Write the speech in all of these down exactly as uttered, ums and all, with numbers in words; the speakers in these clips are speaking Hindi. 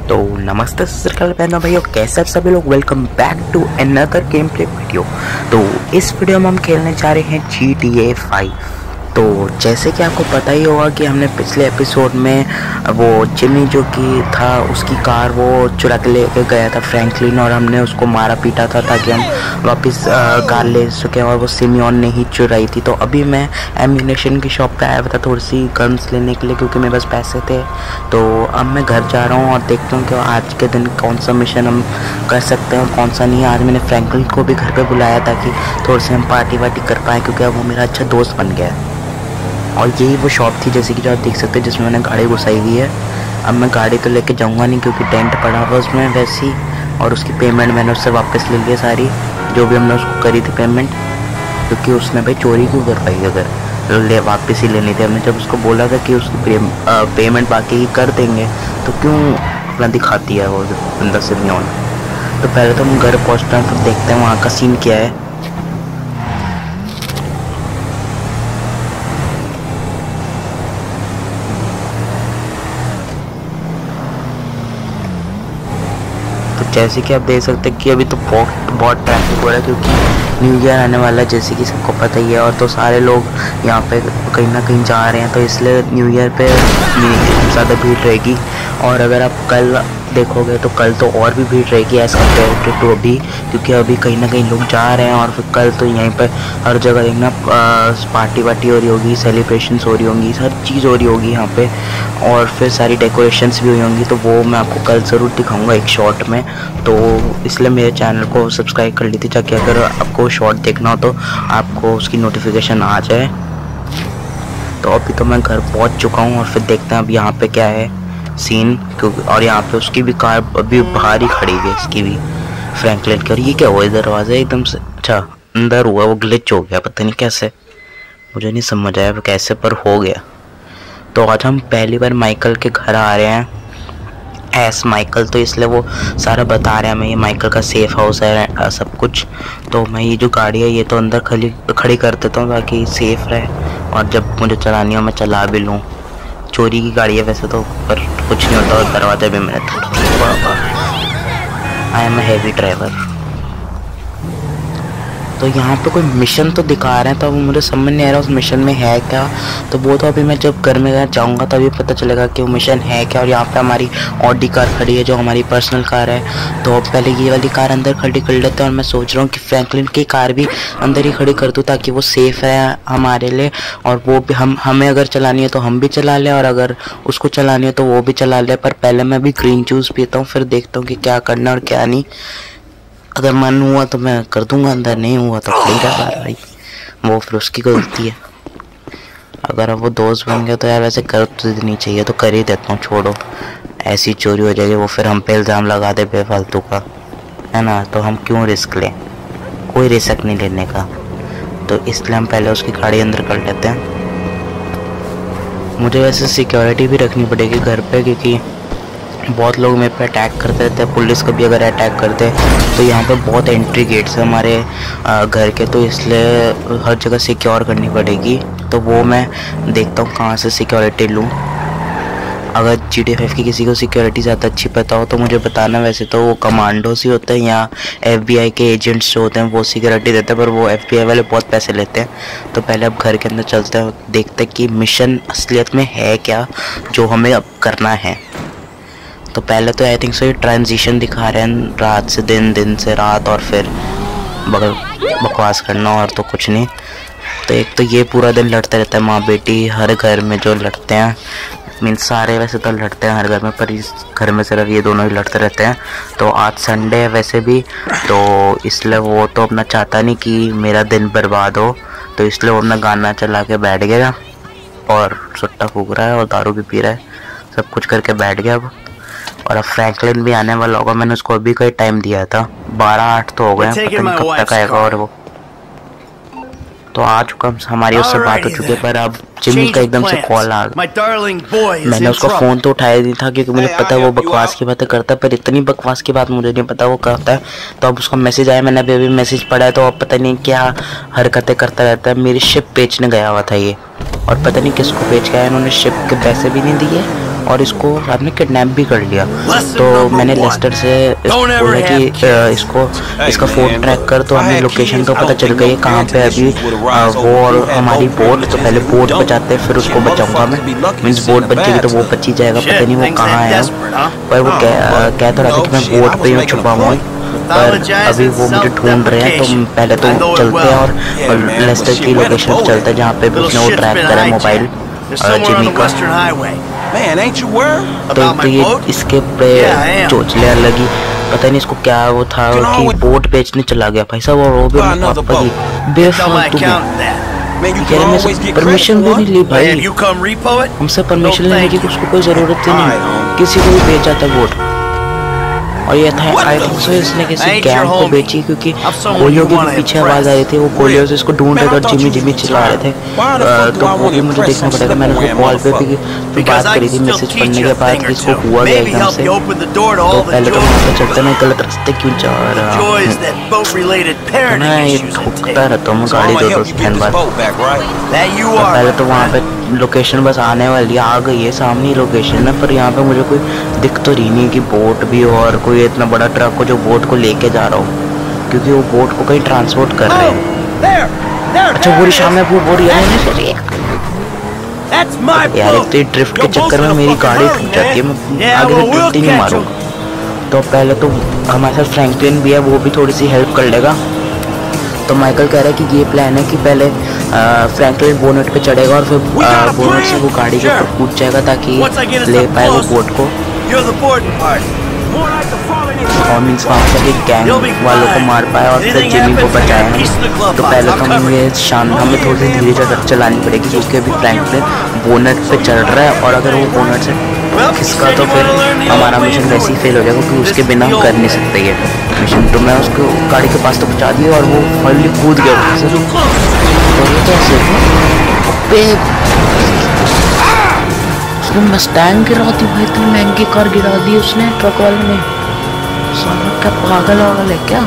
तो नमस्ते सर्कल बहनों भाइयों, कैसे आप सभी लोग। Welcome back to another game play video. तो इस वीडियो में हम खेलने जा रहे हैं जी टी ए फाइव। तो जैसे कि आपको पता ही होगा कि हमने पिछले एपिसोड में वो जिमी जो कि था उसकी कार वो चुरा के लेके गया था फ्रैंकलिन, और हमने उसको मारा पीटा था ताकि हम वापस कार ले सकें, और वो सिमियोन ने ही चुराई थी। तो अभी मैं एम्यूनेशन की शॉप पे आया था थोड़ी सी गन्स लेने के लिए, क्योंकि मेरे पास पैसे थे। तो अब मैं घर जा रहा हूँ और देखता हूँ कि आज के दिन कौन सा मिशन हम कर सकते हैं और कौन सा नहीं। आज मैंने फ्रैंकलिन को भी घर पर बुलाया ताकि थोड़ी सी हम पार्टी वार्टी कर पाएँ, क्योंकि अब वो मेरा अच्छा दोस्त बन गया है। और यही वो शॉप थी जैसे कि जो आप देख सकते हैं, जिसमें मैंने गाड़ी घुसाई हुई है। अब मैं गाड़ी तो लेके जाऊंगा नहीं, क्योंकि टेंट पड़ा हुआ उसमें वैसी, और उसकी पेमेंट मैंने उससे वापस ले ली सारी, जो भी हमने उसको करी थी पेमेंट, क्योंकि उसने भाई चोरी क्यों कर पाई अगर ले वापस ही लेनी थी। हमने जब उसको बोला था कि उसकी पेमेंट बाकी ही कर देंगे, तो क्यों अपना दिखाती है वो बंदा सिमियोन। तो पहले तो हम घर पहुँचते हैं, फिर देखते हैं वहाँ का सीन क्या है। जैसे कि आप देख सकते हैं कि अभी तो बहुत बहुत ट्रैफिक हो रहा है, क्योंकि न्यू ईयर आने वाला है, जैसे कि सबको पता ही है। और तो सारे लोग यहाँ पे कहीं ना कहीं जा रहे हैं, तो इसलिए न्यू ईयर पे ज़्यादा भीड़ रहेगी। और अगर आप कल देखोगे तो कल तो और भी भीड़ रहेगी एज कम्पेयर टू अभी, क्योंकि अभी कहीं ना कहीं लोग जा रहे हैं। और फिर कल तो यहीं पर हर जगह देखना पार्टी वार्टी हो रही होगी, सेलिब्रेशंस हो रही होंगी, हर चीज़ हो रही होगी यहाँ पे। और फिर सारी डेकोरेशंस भी हुई होंगी, तो वो मैं आपको कल ज़रूर दिखाऊंगा एक शॉर्ट में। तो इसलिए मेरे चैनल को सब्सक्राइब कर लीजिए, ताकि अगर आपको शॉर्ट देखना हो तो आपको उसकी नोटिफिकेशन आ जाए। तो अभी तो मैं घर पहुँच चुका हूँ, और फिर देखते हैं अब यहाँ पे क्या है सीन। क्योंकि और यहाँ पे उसकी भी कार अभी बाहर ही खड़ी है, इसकी भी फ्रैंकलिन की। और ये क्या हुआ, दरवाज़ा एकदम से अच्छा अंदर हुआ, वो ग्लिच हो गया, पता नहीं कैसे, मुझे नहीं समझ आया वो कैसे, पर हो गया। तो आज हम पहली बार माइकल के घर आ रहे हैं एस माइकल, तो इसलिए वो सारा बता रहे हैं हमें। ये माइकल का सेफ हाउस है सब कुछ। तो मैं ये जो गाड़ी है ये तो अंदर खड़ी खड़ी कर देता हूँ ताकि सेफ रहे, और जब मुझे चलानी हो मैं चला भी लूँ। चोरी की गाड़ी है वैसे तो, पर कुछ नहीं होता। और दरवाजा भी मैंने तोड़ा। I am a heavy driver. तो यहाँ पे कोई मिशन तो दिखा रहे हैं, तो मुझे समझ नहीं आ रहा उस मिशन में है क्या। तो वो तो अभी मैं जब घर में जाऊँगा तभी पता चलेगा कि वो मिशन है क्या। और यहाँ पे हमारी ऑडी कार खड़ी है, जो हमारी पर्सनल कार है। तो अब पहले ये वाली कार अंदर खड़ी कर लेते हैं, और मैं सोच रहा हूँ कि फ्रैंकलिन की कार भी अंदर ही खड़ी कर दूँ, ताकि वो सेफ़ है हमारे लिए। और वो भी हम हमें अगर चलानी है तो हम भी चला लें, और अगर उसको चलानी है तो वो भी चला ले। पर पहले मैं भी ग्रीन जूस पीता हूँ, फिर देखता हूँ कि क्या करना और क्या नहीं। अगर मन हुआ तो मैं कर दूंगा अंदर, नहीं हुआ तो खड़ी रहा भाई, वो फिर उसकी गलती है। अगर अब वो दोस्त बन गया तो यार वैसे कर तो देनी चाहिए, तो कर ही देता हूँ। छोड़ो, ऐसी चोरी हो जाएगी, वो फिर हम पे इल्ज़ाम लगा दे बेफालतू का, है ना। तो हम क्यों रिस्क लें, कोई रिस्क नहीं लेने का। तो इसलिए हम पहले उसकी गाड़ी अंदर कर लेते हैं। मुझे वैसे सिक्योरिटी भी रखनी पड़ेगी घर पर, क्योंकि बहुत लोग मेरे पे अटैक करते रहते हैं। पुलिस कभी अगर अटैक करते हैं तो यहाँ पे बहुत एंट्री गेट्स है हमारे घर के, तो इसलिए हर जगह सिक्योर करनी पड़ेगी। तो वो मैं देखता हूँ कहाँ से सिक्योरिटी लूँ। अगर जी टी ए फाइव की किसी को सिक्योरिटी ज़्यादा अच्छी पता हो तो मुझे बताना। वैसे तो वो कमांडोस ही होते हैं या एफ बी आई के एजेंट्स जो होते हैं वो सिक्योरिटी देते हैं, पर वो एफ बी आई वाले बहुत पैसे लेते हैं। तो पहले अब घर के अंदर चलते हैं, देखते हैं कि मिशन असलियत में है क्या जो हमें अब करना है। तो पहले तो आई थिंक सो ये ट्रांजिशन दिखा रहे हैं, रात से दिन, दिन से रात, और फिर बगल बकवास करना और तो कुछ नहीं। तो एक तो ये पूरा दिन लड़ते रहते हैं माँ बेटी, हर घर में जो लड़ते हैं, मीन्स सारे वैसे तो लड़ते हैं हर घर में, पर इस घर में सिर्फ ये दोनों ही लड़ते रहते हैं। तो आज संडे है वैसे भी, तो इसलिए वो तो अपना चाहता नहीं कि मेरा दिन बर्बाद हो, तो इसलिए वो अपना गाना चला के बैठ गया और सुट्टा फूक रहा है और दारू भी पी रहा है, सब कुछ करके बैठ गया अब। और अब फ्रैंकलिन भी आने वाला होगा, मैंने उसको अभी कोई टाइम दिया था, बारह आठ तो हो गए, पता नहीं कब तक आएगा। और वो तो आ चुका, हमारी उससे बात हो चुकी है। पर अब जिमी का एकदम से कॉल आ गया। मैंने उसको फ़ोन तो उठाया नहीं था, क्योंकि मुझे पता है वो बकवास की बातें करता है, पर इतनी बकवास की बात मुझे नहीं पता वो करता है। तो अब उसका मैसेज आया, मैंने अभी अभी मैसेज पढ़ा है, तो अब पता नहीं क्या हरकतें करता रहता है। मेरी शिप बेचने गया हुआ था ये, और पता नहीं किसको बेच गया है। इन्होंने शिप के पैसे भी नहीं दिए और इसको साथ में किडनैप भी कर लिया। तो मैंने लेस्टर से इसको बोला कि इसको इसका फ़ोन ट्रैक कर, तो हमें लोकेशन तो पता चल गई कहाँ पे अभी वो और हमारी बोट। तो पहले बोट बचाते हैं फिर उसको बचाऊंगा मैं, मीन्स बोट बचेगी तो वो बची जाएगा। पता नहीं वो कहाँ है, पर वो कह कह तो रहा था कि मैं बोट पे ही छुपा हुआ हूँ, पर अभी वो मुझे ढूंढ रहे हैं। तो पहले तो चलते हैं और लेस्टर की लोकेशन पे चलते हैं जहाँ पे उसने वो ट्रैक करा मोबाइल जिमी का। तो, तो ये इसके पे चोचले लगी, पता नहीं इसको क्या वो था कि बोट बेचने चला गया भाई साहब, और वो भी पापा की बेफालतू में परमिशन भी नहीं ली भाई, हमसे परमिशन लेने की उसको कोई ज़रूरत ही नहीं, किसी को भी बेच जाता बोट। और ये था आई थिंक सो इसने किसी गैंग को बेची, क्योंकि गोलियों के भी पीछे आवाज आ रही थी, वो गोलियों से इसको ढूंढ रहे थे और जिमी जिमी चिल्ला रहे थे। तो वो भी मुझे देखना पड़ेगा। मैंने उसको कॉल पे भी, भी बात करी थी मैसेज पढ़ने के बाद कि इसको हुआ गया एकदम से। तो पहले तो वहाँ पर चलते मैं गलत रास्ते क्यों जा रहा हूँ, मैं ये ठोकता रहता हूँ गाड़ी दो दो तीन बार। पहले तो वहाँ पे लोकेशन बस आने वाली आ गई है, सामने ही लोकेशन है, पर यहाँ पे मुझे कोई दिख तो रही नहीं कि बोट भी हो और कोई इतना बड़ा ट्रक हो जो बोट को लेके जा रहा हो, क्योंकि वो बोट को कहीं ट्रांसपोर्ट कर रहे हैं। अच्छा पूरी शाम में वो बोट यार एक तो ड्रिफ्ट के चक्कर में मेरी गाड़ी टूट जाती है, मैं आगे से ड्रिफ्ट ही नहीं मारूंगा। तो पहले तो हमारे साथ फ्रैंकलिन भी है, वो भी थोड़ी सी हेल्प कर लेगा। तो माइकल कह रहा है कि ये प्लान है कि पहले फ्रैंकलिन बोनेट पे चढ़ेगा और फिर बोनेट से वो गाड़ी के ऊपर कूद जाएगा ताकि ले पाए वो बोट को, और मीन्स वहाँ पर गैंग वालों को मार पाए और फिर जिमी को बचाए। तो पहले तो हमें ये शान हमें थोड़ी सी धीरे चलानी पड़ेगी क्योंकि अभी फ्रैंकलिन बोनेट पे चढ़ रहा है, और अगर वो बोनेट से खिसका तो फिर हमारा मिशन वैसे ही फेल हो जाएगा क्योंकि उसके बिना हम कर नहीं सकते ये मिशन। तो मैं उसको गाड़ी के पास तो पहुँचा दिया और वो फाइनली कूद गया वहाँ से। तो ये कैसे उसने मस्टैंग गिरा दी भाई, इतनी महंगी कार गिरा दी उसने ट्रक वाले ने, साला क्या पागल वागल है क्या।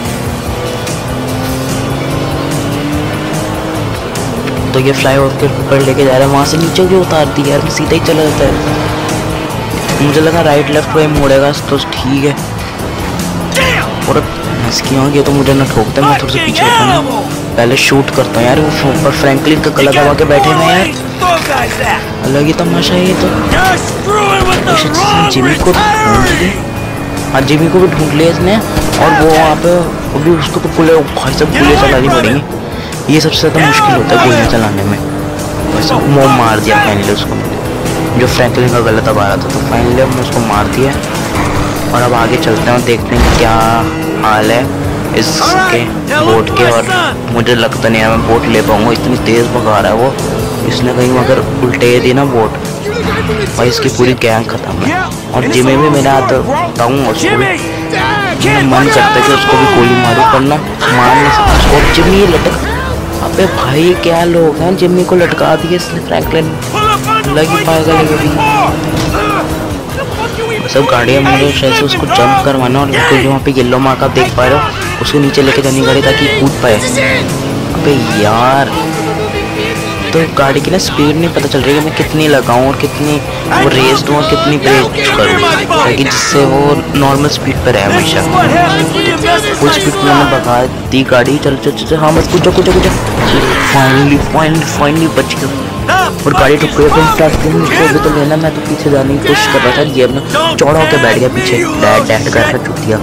तो ये फ्लाईओवर के ऊपर लेके जा रहा है, वहाँ से नीचे भी उतार दी यार, सीधा ही चला जाता है। मुझे लगा राइट लेफ्ट वही मुड़ेगा तो ठीक है, और इसकी आगे तो मुझे ना ठोकते, मैं थोड़ा सा पीछे हटूंगा, पहले शूट करता हूँ यार। वो ऊपर फ्रैंकलिन का गला दबा के बैठे हुए यार, अलग ही तमाशा है ये तो। जिमी को ढूंढ लिया, हाँ जिमी को भी ढूंढ लिया इसने, और वो वहाँ पे अभी उसको तो पुले भाई सब गोलियाँ चलानी पड़ेंगी, ये सबसे ज़्यादा मुश्किल होता है गोलियाँ चलाने में। वैसे वो मार दिया फाइनली उसको, जो फ्रैंकलिन का गला दबा रहा था, तो फाइनली हमने उसको मार दिया। और अब आगे चलते हैं और देखते हैं क्या हाल है इसके बोट के। और मुझे लगता नहीं है मैं बोट ले पाऊँगा, इतनी तेज़ भगा रहा है वो, इसने कहीं अगर उल्टे दी ना बोट और इसकी पूरी गैंग खत्म है। और जिमी भी मेरा हाथ बताऊँगा उसको भी, मन करता है कि उसको भी गोली मारूं, पर ना मार नहीं सकता उसको। जिमी लटक, अबे भाई क्या लोग हैं, जिमी को लटका दिए इसने फ्रैंकलिन, लगी पाएगा लेकिन सब गाड़ियाँ मुझे शायद से उसको जंप करवाना, और क्योंकि वहाँ पे येलो मार्क आप देख पा रहे हो, उसको नीचे लेके जानी गाड़ी ताकि कूद पाए। अबे यार तो गाड़ी की ना स्पीड नहीं पता चल रही है मैं कितनी लगाऊं और कितनी वो रेस दूँ और कितनी ब्रेक करूँ ताकि जिससे वो नॉर्मल स्पीड पर रहे हमेशा। फुल स्पीड में मैंने भगा दी गाड़ी, चल चल चल हाँ बस कुछ कुछ कुछ फाइनली फाइनली फाइनली बच गया और गाड़ी ठुक गई। फिर अभी तो लेना, मैं तो पीछे जाने की कोशिश कर रहा था, ये अपना चौड़ा होकर बैठ गया पीछे, डैड डैड कर रहा चुटिया।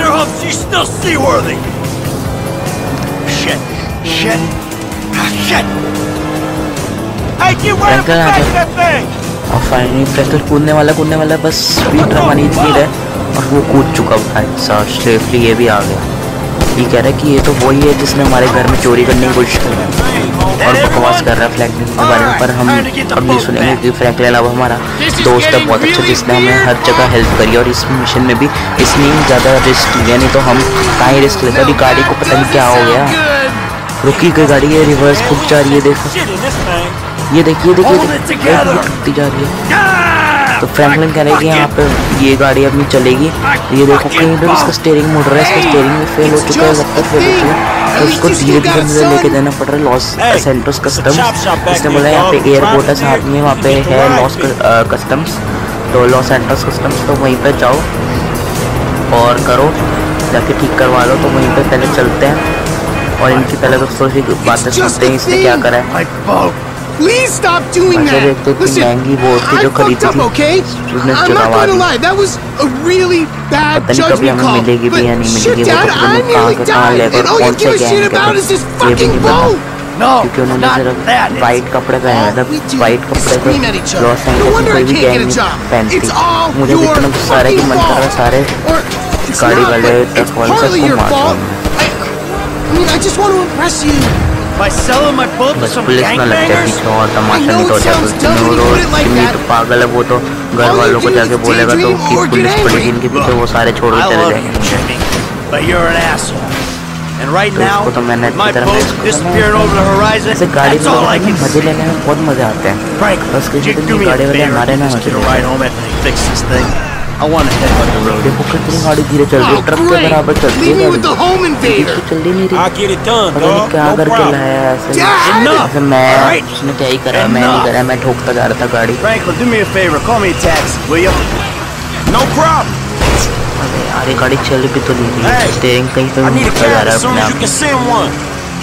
और फाइनली फ्रैंकल कूदने वाला कूदने वाला बस स्पीड रमानी इतनी रहे और वो कूद चुका भाई साहब सेफली, ये भी आ गया। ये कह रहा है कि ये तो वही है जिसने हमारे घर में चोरी करने की कोशिश की और बकवास कर रहा है फ्रैंकलिन के बारे में, पर हम अब नहीं सुनेंगे क्योंकि फ्रैंकलिन अब हमारा दोस्त है बहुत अच्छा, जिसने हमें हर जगह हेल्प करी और इस मिशन में भी इसने ज़्यादा रिस्क लिया, नहीं तो हम कहाँ ही रिस्क लेते। अभी गाड़ी को पता नहीं क्या हो गया, रुकी गई गाड़ी, ये रिवर्स फुक जा रही है, देखो ये देखिए देखिए टूटती जा रही है। तो फ्रैंकलिन कह रहे हैं कि यहाँ पे ये गाड़ी अपनी चलेगी, ये देखो कहीं पर इसका स्टीयरिंग मुड़ रहा है, इसका स्टीयरिंग में फेल हो चुका है, लगता है फेल हो चुका है, तो उसको धीरे धीरे मुझे लेके जाना पड़ रहा है लॉस सेंटोस कस्टम्स। इसने बोला यहाँ पे एयरपोर्ट है साथ में, वहाँ पे है लॉस कस्टम्स, तो लॉस एंटोस कस्टम्स, तो वहीं पे जाओ और करो, जाके ठीक करवा लो। तो वहीं पे पहले चलते हैं और इनकी पहले तो थोड़ी सी बातें सुनते हैं इसने क्या करा है। Please stop doing अच्छा that. देखते कि Listen, महंगी वो थी जो I खरीदी fucked up, थी okay? उसने I'm not चुरावा going to the. lie. That was a really bad पता नहीं कभी judgment हमें call. मिलेगी भी या नहीं But मिलेगी, shit, वो Dad, तो I तुम्हें कहाँ nearly से कहाँ died, लेकर and all you कौन से give a shit गैंग के about is this थे ये भी fucking नहीं पता, boat. No, क्योंकि उन्होंने not सिर्फ that. वाइट कपड़े पहने All थे, we do वाइट is कपड़े पे scream at each other. Los No Santos में wonder कोई I भी can't गैंग get a नहीं job. पहनती। It's all मुझे your इतना गुस्सा आ रहा है कि मन कर रहा है सारे Or it's गाड़ी not, वाले but ट्रक it's वाले partly सबको your मार fault. दूंगा। I, I mean, I just want to impress you. By selling my boat to बस some पुलिस ना लग जाए gangbangers? पीछे और I तमाशा know नहीं it हो जाए। sounds तो dumb when you put it like Jimmy that. तो पागल है, वो तो घर All you वालों को do जाके is बोलेगा तो daydream कि or get पुलिस angry. पड़ेगी इनके पीछे, वो सारे छोड़ के I चले love you, जाएंगे। Jimmy, but you're an asshole. And right तो now, उसको तो मैंने with my अच्छी तरह boat manage disappearing over the horizon, ऐसे गाड़ी that's all I में can मजे see. लेने में बहुत मजे आते हैं। Frank, बस could किसी you दिन do ये me a गाड़ी वाले favor? हमारे ना Just मजे get a लेते ride हैं। home after you fix this thing. I want to head on the road. देखो कितनी गाड़ी धीरे चल रही है, Oh, ट्रक के great. बराबर चलती Leave me है with the गाड़ी, home invader. तो चल ही नहीं रही। I'll get it done, पता नहीं dog. क्या No करके problem. लाया है ऐसे। Dad! ऐसे मैं All right. उसने क्या ही करा, मैं नहीं करा, मैं ठोकता जा रहा था गाड़ी। Franklin, do me a favor. Call me a taxi, will you? No problem. अरे यार ये गाड़ी चल भी तो नहीं रही, Hey, स्टीयरिंग कहीं पे I need a मुड़ता जा cab रहा as है soon अपने as you आप। can send one.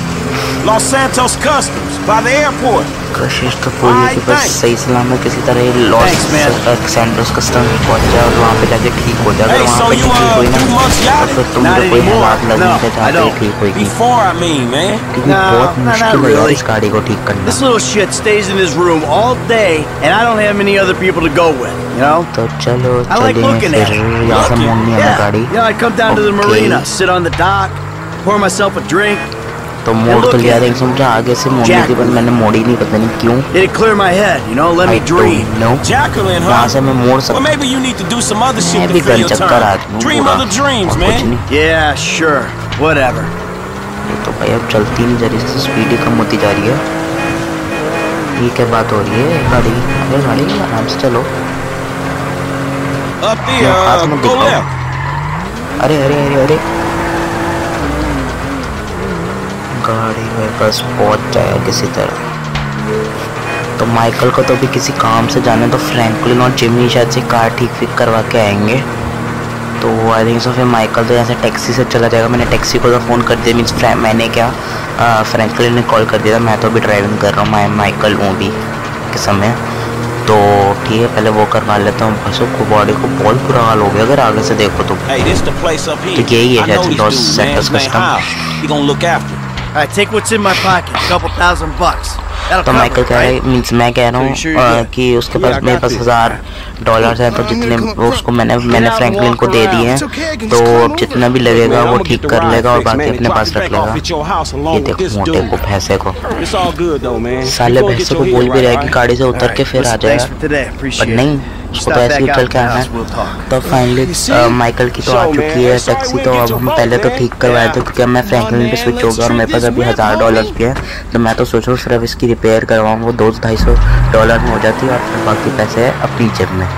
Los Santos Customs by the airport. कोशिश तो पूरी है कि बस Thanks. सही सलामत किसी तरह ये Los Thanks, man. Santos custom पहुंच जाए और वहाँ पे जाके ठीक हो जाए। अगर Hey, वहाँ so पे you, ठीक uh, हुई ना do much तो yachting? फिर तुम Not मुझे कोई anymore. हालात लगने No, के I जहाँ पे don't. ठीक होगी, Before, I mean, man. क्योंकि No, बहुत no, not मुश्किल है यार really. इस गाड़ी को ठीक करना। This little shit stays in his room all day, and I don't have many other people to go with, you know? तो चलो I like चलेंगे looking फिर, at it. यहाँ से Looking? मोड़नी है ना Yeah, गाड़ी। you know, I come down to the Okay. marina, sit on the dock, pour myself a drink, तो मोड़ तो लिया था, समझा आगे से मोड़नी थी पर मैंने मोड़ी नहीं, पता नहीं क्यों। let it clear my head, you know, let I me dream. don't know। Jacqueline, यहाँ huh? से मैं मोड़ Well, सकता maybe you need to do some other shit मैं to भी fill गन your चक्कर time. आदमी हूँ Dream पूरा, other dreams, और कुछ man. नहीं। Yeah, sure, whatever. ये तो भाई अब चलती नहीं जा रही, इससे स्पीड ही कम होती जा रही है। ये क्या बात हो रही है गाड़ी, अरे गाड़ी आराम से चलो। Up there, Yeah, हाथ uh, मत go दिखाओ। left. अरे अरे अरे अरे गाड़ी मेरे पास पहुंच जाए किसी तरह। तो माइकल को तो भी किसी काम से जाना है, तो फ्रैंकलिन और जिमी शायद से कार ठीक फिक करवा के आएंगे। तो आई थिंक सो फिर माइकल तो यहाँ से टैक्सी से चला जाएगा। मैंने टैक्सी को तो फ़ोन कर दिया, मीन्स मैंने क्या फ्रैंकलिन ने कॉल कर दिया था। मैं तो अभी ड्राइविंग कर रहा हूँ, मैं माइकल हूँ भी के समय। तो ठीक है पहले वो करवा लेता हूँ। बसों को बॉडी को बहुत बुरा हाल हो गया अगर आगे से देखो तो। Hey, this the place up here. तो यही है I know शायद these Los dudes, man. Santos His name custom. Hal. He gonna look after you. All right, take what's in my pocket, a couple thousand bucks. That'll तो cover माइकल it, कह रहा है, right? मीन्स मैं कह रहा So you sure you're हूँ good? कि उसके Yeah, पास I मेरे got पास this. हज़ार डॉलर्स हैं, तो जितने वो उसको मैंने मैंने फ्रैंकलिन को दे दिए हैं, तो अब जितना भी लगेगा Man, वो I'ma ठीक get the कर ride लेगा और fixed, बाकी man, and अपने drop पास you रख back off at लेगा। your house along ये with देखो this मोटे dude. को भैंसे को, It's all good though, man. साले You gonna भैंसे get को your बोल head भी right, रहा है कि right? गाड़ी से All उतर right, के फिर आ listen, thanks जाएगा, for today. पर Appreciate नहीं it. उसको Stop तो ऐसे ही back उतर out के to the आना house, है। we'll talk. तो फाइनली माइकल की तो आ चुकी है टैक्सी, तो अब हम पहले तो ठीक करवाए थे क्योंकि अब मैं फ्रैंकलिन पे स्विच हो गया और मेरे पास अभी हज़ार डॉलर्स भी है। तो मैं तो सोच रहा हूँ सिर्फ इसकी रिपेयर करवाऊँ, वो दो ढाई सौ डॉलर में हो जाती है और फिर बाकी पैसे अपनी जेब में।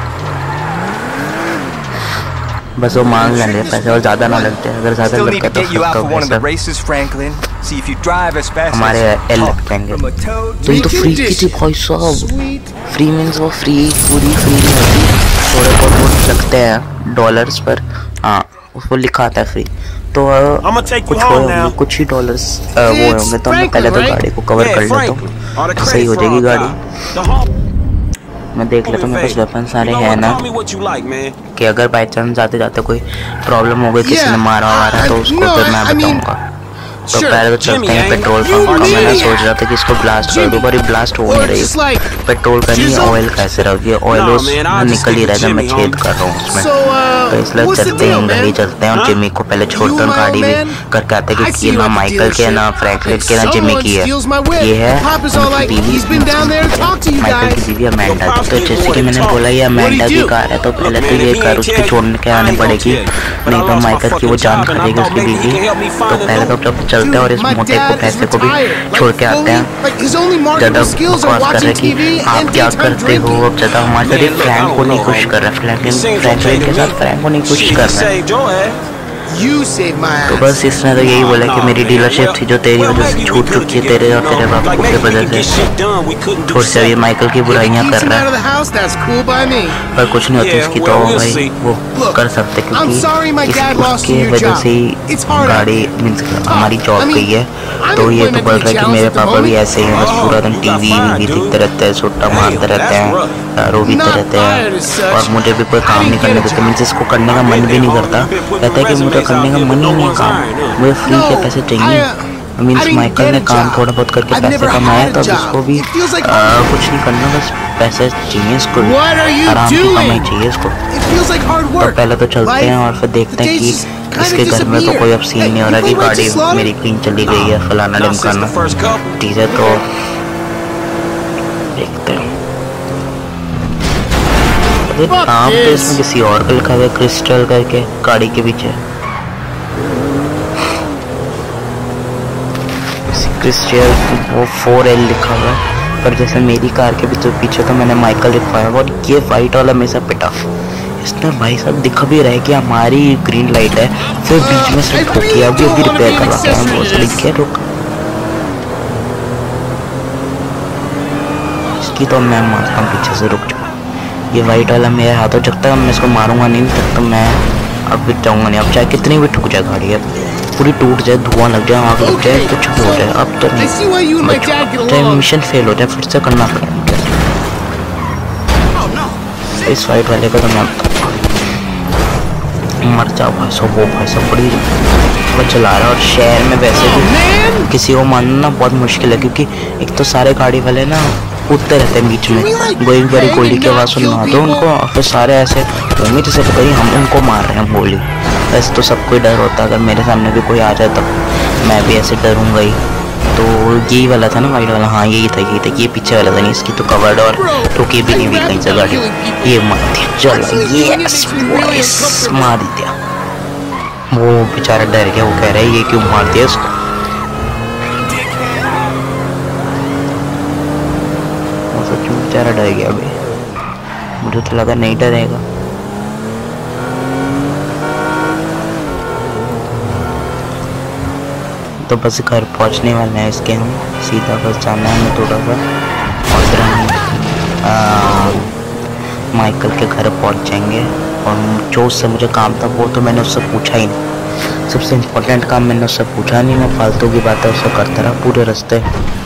बस वो मांग लेंगे पैसे और ज़्यादा ना लगते हैं, अगर ज़्यादा Still लग need गया to तो get you फिर out तो for one of the वैसा races, Franklin. See if you drive as fast हमारे as एल you लग talk. जाएंगे। From a toad तुम तो फ्री की थी भाई साहब, Sweet. फ्री मीन्स वो फ्री पूरी फ्री नहीं होती, थोड़े बहुत वो लगते हैं डॉलर्स पर, हाँ उसको लिखा आता है फ्री। तो I'ma take you कुछ home होंगे now. कुछ ही डॉलर्स वो होंगे, तो मैं पहले तो Franklin, गाड़ी को कवर Yeah, कर लेता Franklin. Or the हूँ, सही हो credit जाएगी fraud गाड़ी। guy. The whole मैं देख लेता हूँ मेरे पास वेपन सारे You know हैं what? ना, Call me what you like, man. कि अगर बाई चांस जाते जाते कोई प्रॉब्लम हो गई, किसी Yeah, ने मारा वारा तो I- उसको no, फिर मैं I mean, बताऊंगा। तो sure. पहले तो चलते हैं Jimmy, पेट्रोल you पंप का। मैंने mean- सोच रहा था कि इसको ब्लास्ट कर दूं, पर ये ब्लास्ट हो Or नहीं रही, just like, पेट्रोल का नहीं Jizzle? ऑयल कैसे रहा, ये ऑयल No, उस man, I'll just निकल ही stick रहा with था, मैं Jimmy, छेद homie. कर रहा हूँ उसमें। so, uh, तो इसलिए what's the चलते हैं deal, गली man? चलते हैं और Huh? जिमी को पहले छोड़ते हैं You और my गाड़ी old भी man? करके आते हैं I कि see ये you ना at the माइकल की है ना dealership. फ्रैंकलिन If की है ना जिमी someone की है, steals my whip, ये है Papa's all उनकी like, बीवी, he's been down there to talk to you Michael की guys. बीवी अमेंडा Your की। तो pops जैसे did कि what मैंने he बोला ये What अमेंडा did की you? कार है, तो पहले Look, तो man, ये if he कार ain't उसकी tell you, छोड़ने के I आने ain't gonna पड़ेगी, tell you. But नहीं I तो lost my माइकल की वो fucking जान job and I खाएगी thought उसकी maybe he बीवी। can help me तो find a पहले तो loop. जब चलते हैं और इस Dude, my मोटे को dad is पैसे को भी retired. छोड़ Like, के आते हैं। fully, like, his only ज़्यादा marketable skills are बकवास कर रहे watching कि T V आप and क्या daytime करते हो, drinking. अब ज़्यादा हमारे Man, लिए look, I फ्रैंक don't को नहीं know, खुश homie. कर रहा है, It Franklin seems Franklin okay के to साथ me. फ्रैंक को नहीं खुश Shit, कर he रहा है। saved your ass. You saved my तो ass. बस इसने तो यही बोला कि मेरी डीलरशिप थी जो तेरी वजह से छूट चुकी है, तेरे और तेरे बापू की वजह से। छोड़ से ये माइकल की बुराइयां कर रहा है, पर कुछ नहीं होता इसकी तो भाई वो कर सकते, क्योंकि इस उसके वजह से ही गाड़ी मीन्स हमारी जॉब गई है। तो ये तो बोल रहा है कि मेरे पापा भी ऐसे ही हैं, बस पूरा दिन टीवी वीवी देखते रहते हैं, सुट्टा मारते रहते हैं, दारू पीते रहते हैं, और मुझे भी कोई काम नहीं करने देते। मीन्स इसको करने का मन भी नहीं करता, कहता है कि मुझे करने का मन ही नहीं है काम, मुझे फ्री के पैसे चाहिए। मीन्स माइकल ने काम थोड़ा बहुत करके पैसे कमाए, तो अब इसको भी आ, कुछ नहीं करना, बस पैसे चाहिए इसको, आराम की कमाई चाहिए इसको। तो पहले तो चलते हैं और फिर देखते हैं कि इसके घर में तो कोई अब सीन नहीं हो रहा कि गाड़ी मेरी क्लीन चली गई है, फलाना ढिमकाना। ठीक है, तो देखते हैं। नाम तो इसमें किसी और का लिखा हुआ है, क्रिस्टल करके गाड़ी के पीछे क्रिस्टल वो फोर एल लिखा हुआ है, पर जैसे मेरी कार के पीछे पीछे तो मैंने माइकल लिखवाया हुआ। और ये वाइट वाला मेरे साथ पिटा, इसने भाई साहब दिखा भी रहा है कि हमारी ग्रीन लाइट है, फिर बीच में से ठोकी, अभी अभी रिपेयर करवा के हम बहुत लिख के रुक। इसकी तो मैं मारता हूँ पीछे से, रुक जाओ। ये वाइट वाला मेरे हाथों जब तक मैं इसको मारूंगा नहीं तब तक मैं अब भी जाऊँगा नहीं। अब चाहे कितनी भी ठुक जाए गाड़ी, अब पूरी टूट जाए, धुआं लग जाए, आग लग जाए, कुछ भी हो जाए, अब तो नहीं, चाहे मिशन फेल हो जाए फिर से करना पड़ेगा। इस वाइट वाले का तो मैं मर जाओ भाई साहब, वो भाई साहब बड़ी वो चला रहा है। और शहर में वैसे भी किसी को मानना बहुत मुश्किल है, क्योंकि एक तो सारे गाड़ी वाले ना कूदते रहते हैं बीच में, गोली बारी गोली की आवाज़ सुनना दो उनको, और फिर सारे ऐसे होंगे जैसे पता ही हम उनको मार रहे हैं गोली। वैसे तो सबको डर होता है, अगर मेरे सामने भी कोई आ जाए तो मैं भी ऐसे डरूंगा ही। तो यही वाला था ना वाइट वाला, हाँ यही था यही था, ये पीछे वाला था नहीं, इसकी तो कवर्ड और रुकी भी नहीं हुई कहीं से गाड़ी, ये मार दिया। चलो ये मार दिया, वो बेचारा डर गया, वो कह रहा है ये क्यों मार दिया इसको। सच में बेचारा डर गया अभी, मुझे तो लगा नहीं डरेगा। तो बस घर पहुंचने वाले हैं इसके, हम सीधा बस जाना है हमें थोड़ा सा, और फिर हम माइकल के घर पहुंच जाएंगे। और जो उससे मुझे काम था वो तो मैंने उससे पूछा ही नहीं, सबसे इम्पोर्टेंट काम मैंने उससे पूछा नहीं, मैं फालतू की बातें उससे करता रहा पूरे रास्ते।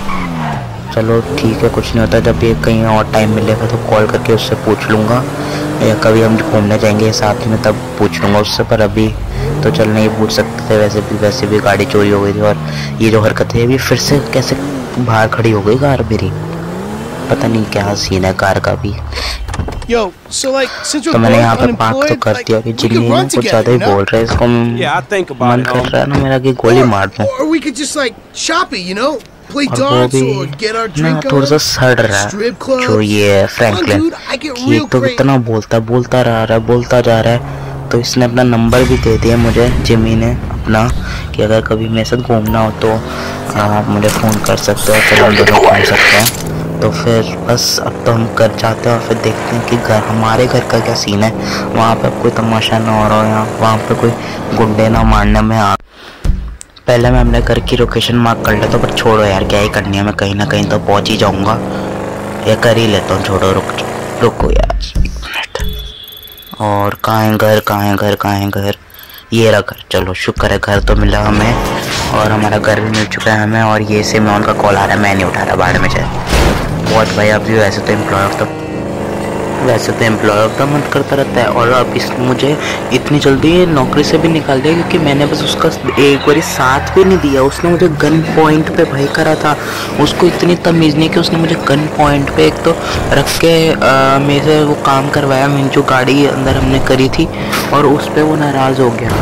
चलो ठीक है, कुछ नहीं होता, जब ये कहीं और टाइम मिलेगा तो कॉल करके उससे पूछ लूँगा, या कभी हम घूमने जाएंगे साथ में तब पूछ लूँगा उससे। पर अभी तो चल नहीं पूछ सकते थे, वैसे भी वैसे भी गाड़ी चोरी हो गई थी, और ये जो हरकत है अभी फिर से कैसे बाहर खड़ी हो गई कार मेरी, पता नहीं क्या सीन है कार का भी। Yo, so like, since तो you're मैंने यहाँ both पे पार्क तो unemployed, कर like, दिया कि we जिन्हें could run कुछ ज़्यादा together, ही you know? बोल रहे हैं, इसको Yeah, I think about मन it, कर homie. रहा है ना मेरा कि गोली मार दूँ। Or we could just like shop it, you know? Play और वो darts भी or get our ना drink थोड़ा सा on. सड़ रहा है, Strip clubs. जो ये फ्रैंकलिन Dude, I get कि real एक तो crazy. कितना बोलता बोलता रहा रहा बोलता जा रहा है। तो इसने अपना नंबर भी दे दिया मुझे, जिमी ने अपना, कि अगर कभी मेरे साथ घूमना हो तो आप मुझे फ़ोन कर सकते हो, फिर हम दोनों घूम सकते हैं। तो फिर बस अब तो हम घर जाते हैं और फिर देखते हैं कि घर हमारे घर का क्या सीन है, वहाँ पे कोई तमाशा ना हो रहा हो, या वहाँ पे कोई गुंडे ना मारने में आ। पहले मैं अपने घर की लोकेशन मार्क कर लेता हूँ, पर छोड़ो यार क्या ही करनी है, मैं कहीं ना कहीं तो पहुँच ही जाऊँगा, या कर ही लेता हूँ, छोड़ो रुक रुको यार एक मिनट। और कहाँ है घर, कहाँ है घर, कहाँ है घर, ये रहा घर। चलो शुक्र है घर तो मिला हमें, और हमारा घर भी मिल चुका है हमें। और ये से मैं उनका कॉल आ रहा है, मैं नहीं उठा रहा, बाहर में जाए बहुत भाई। अब भी वैसे तो एम्प्लॉय ऑफ द वैसे तो एम्प्लॉय ऑफ द मंथ करता रहता है, और अब इस मुझे इतनी जल्दी नौकरी से भी निकाल दिया, क्योंकि मैंने बस उसका एक बार साथ भी नहीं दिया, उसने मुझे गन पॉइंट पे भाई करा था। उसको इतनी तमीज़ नहीं कि उसने मुझे गन पॉइंट पे एक तो रख के आ, मेरे से वो काम करवाया, मैंने जो गाड़ी अंदर हमने करी थी, और उस पर वो नाराज़ हो गया।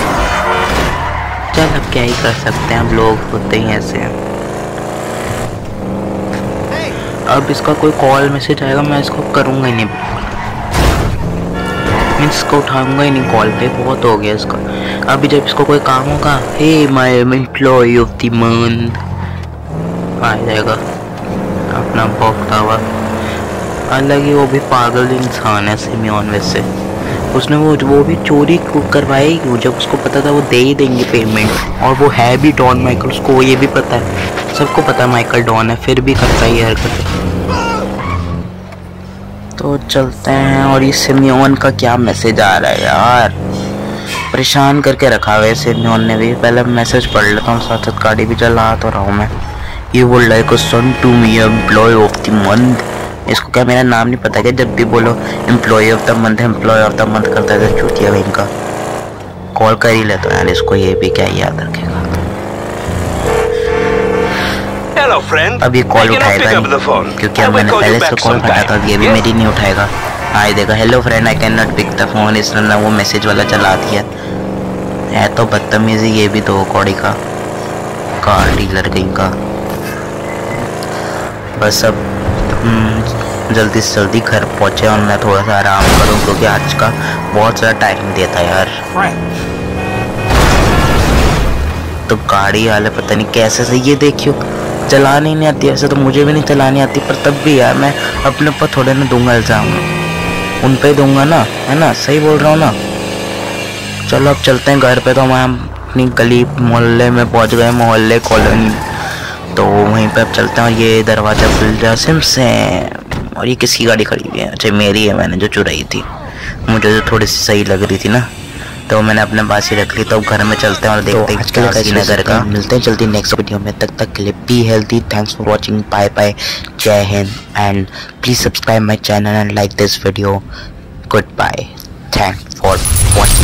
चल अब क्या ही कर सकते हैं, हम लोग होते ही ऐसे हैं। अब इसका कोई कॉल मैसेज आएगा मैं इसको करूँगा ही नहीं, मैं इसको उठाऊँगा ही नहीं, कॉल पे बहुत हो गया इसका। अभी जब इसको कोई काम होगा, hey my employee of the month आ जाएगा अपना भौंकता हुआ। अलग ही वो भी पागल इंसान है सिमियोन, वैसे उसने वो वो भी चोरी करवाई क्यों, जब उसको पता था वो दे ही देंगे पेमेंट, और वो है भी डॉन माइकल, उसको वो ये भी पता है, सबको पता है माइकल डॉन है, फिर भी करता ही हरकत। तो चलते हैं। और ये सिमियोन का क्या मैसेज आ रहा है यार, परेशान करके रखा हुआ है सिमियोन ने भी। पहले मैसेज पढ़ लेता हूँ, साथ साथ गाड़ी भी चला तो रहा हूँ मैं। You would like a son to me employee of the month. इसको क्या मेरा नाम नहीं पता क्या, जब भी बोलो employee of the month employee of the month करता है, चूतिया भाई इनका। कॉल कर ही लेता हूँ यार इसको, ये भी क्या याद रखेगा। Hello, friend. अब ये कॉल उठाएगा नहीं, क्योंकि अब मैंने पहले से कॉल काटा था, ये भी मेरी नहीं उठाएगा। हाँ ये देखा, hello friend I can not pick the phone, इसने वो मैसेज वाला चला दिया है। तो बदतमीजी ये भी दो कौड़ी का, कार डीलर कहीं का। बस अब जल्दी से जल्दी घर पहुंचे और मैं थोड़ा सा आराम करूं, क्योंकि आज का बहुत ज़्यादा टाइम देता है यार। तो गाड़ी वाले पता नहीं कैसे से, ये देखियो चलानी नहीं आती, ऐसे तो मुझे भी नहीं चलानी आती, पर तब भी यार मैं अपने ऊपर थोड़े ना दूंगा इल्ज़ाम, उन पे दूंगा ना, है ना, सही बोल रहा हूँ ना। चलो अब चलते हैं घर पे। तो हम अपनी गली मोहल्ले में पहुँच गए, मोहल्ले कॉलोनी, तो वहीं पे अब चलते हैं। और ये दरवाज़ा खुल जा सिम से, और ये किसकी गाड़ी खड़ी हुई है, अच्छा मेरी है, मैंने जो चुराई थी, मुझे जो थोड़ी सी सही लग रही थी ना, तो मैंने अपने पास ही रख ली। तो घर में चलते हैं और देखते हैं क्या सीन है घर का। मिलते हैं जल्दी नेक्स्ट वीडियो में, तब तक के लिए be healthy, thanks for watching, bye bye, जय हिंद, and please subscribe my channel and like this video. Good bye, thanks for watching.